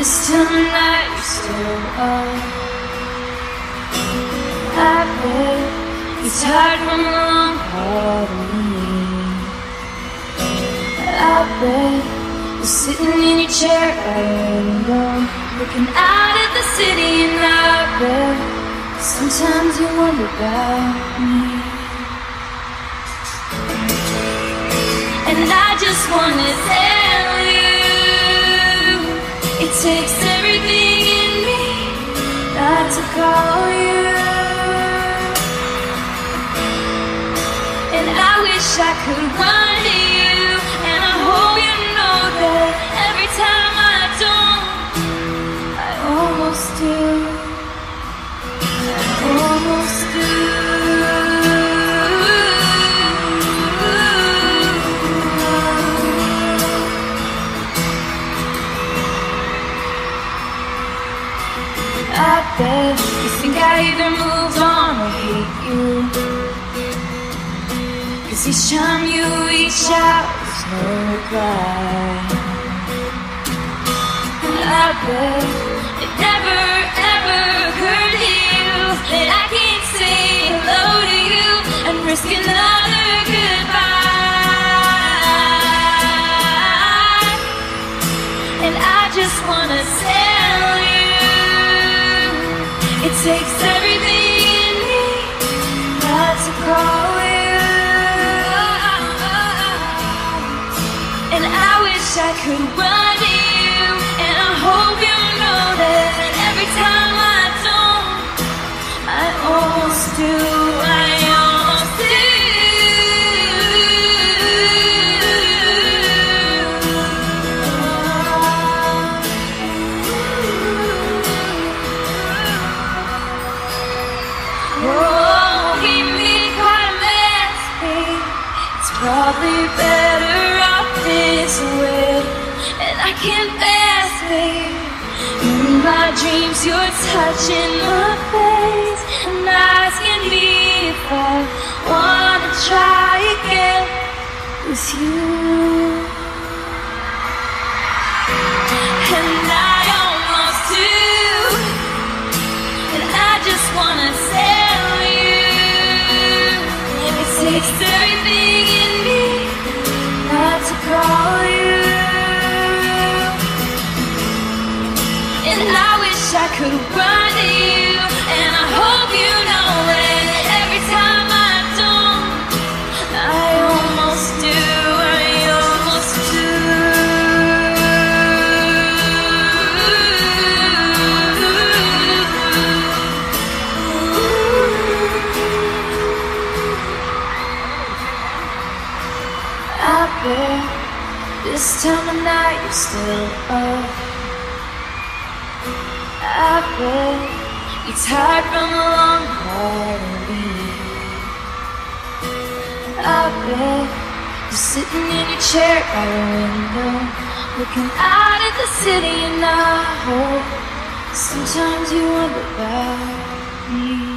This time of night you're still up. I bet you're tired from a long hard week. I bet you're sitting in your chair by the window, looking out at the city, and I bet sometimes you wonder about me. And I just wanna tell you, it takes everything in me not to call you. And I wish I could run to you, and I hope you know that every time I don't, I almost do. I almost do. I bet you think I either moved on or hate you, 'cause each time you reach out, there's no reply. And I bet it never ever occurred to you that I can't say hello to you and risk another goodbye. And I just wanna tell you, it takes everything in me not to call you. And I wish I could run to you, and I hope you know that every time I don't, I almost do. I almost do. Oh, he made quite a mess, babe. It's probably better off this way. And I confess, babe, in my dreams you're touching my face and asking me if I wanna try again with you. And I almost do. And I just wanna tell you, it takes everything in me not to call you. And I wish I could run to you, and I hope you know that every time I don't, I almost do. I almost do. I bet this time of night you're still up. I bet you're tired from a long hard week. I bet you're sitting in your chair by the window, looking out at the city, and I hope sometimes you wonder about me.